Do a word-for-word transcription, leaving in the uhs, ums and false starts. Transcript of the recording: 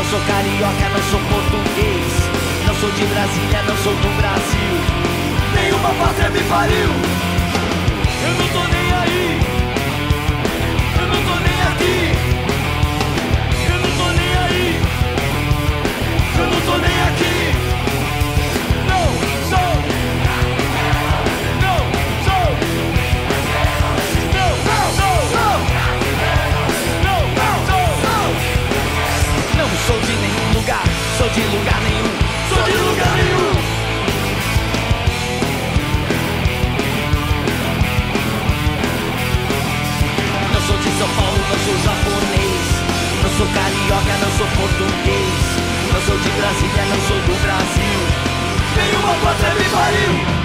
sou carioca, não sou português. Não sou de Brasília, não sou do Brasil. Nenhuma pátria me pariu. Eu não tô nem aí. Eu não tô nem aqui. Eu não tô nem aí. Eu não tô nem aqui. Não sou. Não sou. Não, não sou. Não, não sou. Não sou de nenhum lugar. Sou de lugar nenhum. Sou de lugar nenhum. Não sou de São Paulo, não sou japonês. Não sou carioca, não sou português. Não sou de Brasília, não sou do Brasil. Nenhuma pátria me pariu.